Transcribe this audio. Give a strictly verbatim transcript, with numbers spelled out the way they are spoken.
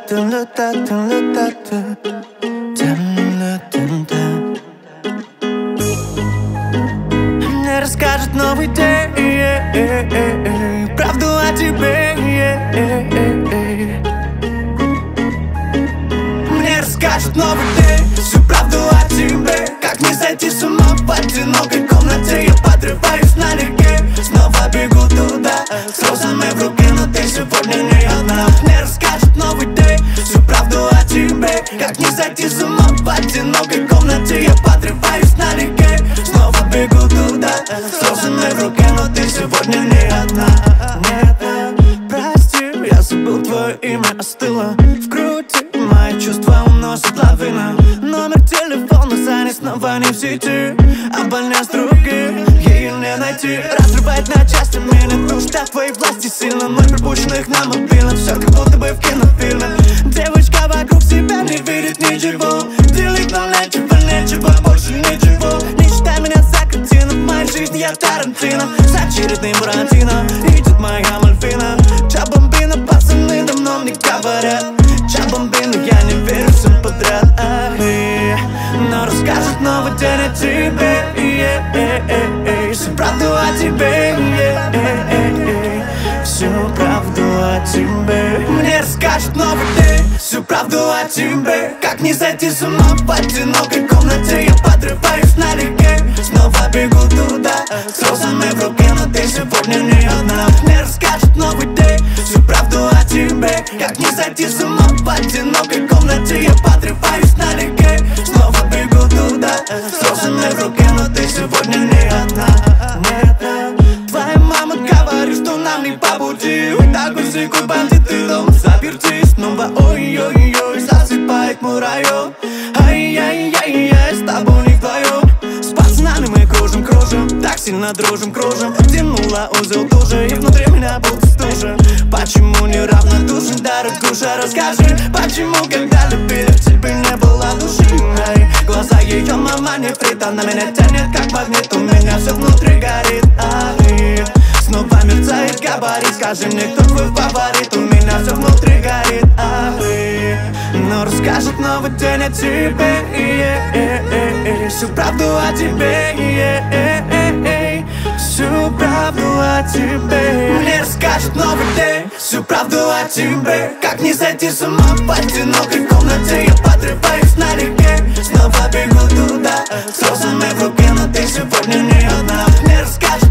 Мне расскажет новый день правду о тебе. Мне расскажет новый день всю правду о тебе. Как не зайти с ума в одинокой комнате? Я подрываюсь налегке, снова бегу туда с розами в руке, но ты сегодня не одна. Мне расскажет новый день всю правду о тебе. Как не зайти с ума в одинокой комнате? Я подрываюсь налегке, снова бегу туда с розами в руке, но ты сегодня не одна. Нет, прости, я забыл твое имя, остыло в груди. Мои чувства уносят лавина. Номер телефона занят, снова не в сети. Абонент с другим, ее не найти. Разрывает на части, меня душит от твоей власти сильно. Ноль пропущенных на мобильном, все как будто бы в кинофильме. Девочка вокруг себя не видит ничего. Делить нам нечего, нечего, больше ничего. Не считай меня за картину, в моей жизни я Тарантино. За очередным Буратино идет моя Мальвина. Ча бомбина, пацаны давно мне говорят. Ча бомбина, я не верю всем подряд. Ах, и, но расскажет новый день о тебе. Всю правду о тебе. Всю правду о тебе. Мне расскажет новый день всю правду о тебе. Как не зайти с ума в одинокой комнате? Я подрываюсь налегке, снова бегу туда с розами в руке, но ты сегодня не одна. Мне расскажет новый день всю правду о тебе. Как не зайти с ума в одинокой комнате? Я подрываюсь налегке, снова бегу туда с розами в руке, но ты сегодня не одна. Нет, твоя мама говорит, что нам не по пути. Такой секунд бандит, ты дома заперти. Снова ой-ой-ой, засыпает мой район. Ай-яй-яй-яй, с тобой не вдвоем. С пацанами мы кружим, кружим, так сильно дружим, кружим. Тянула узел тоже, и внутри меня будто стужа. Почему не равнодушен, дорогуша, расскажи. Почему, когда любили, в тебе не было души? Ай, глаза ее мама не фрит, она меня тянет как магнит. У меня все внутри горит. Ай, снова мерцает габарит. Скажи мне, кто твой фаворит? У меня все внутри горит. Ай, но расскажет новый день о тебе. Всю правду о тебе. Всю правду о тебе. Мне расскажет новый день всю правду о тебе. Как не зайти с ума в одинокой комнате? Я подрываюсь налегке, снова бегу туда с розами в руке, но ты сегодня не одна. Мне расскажет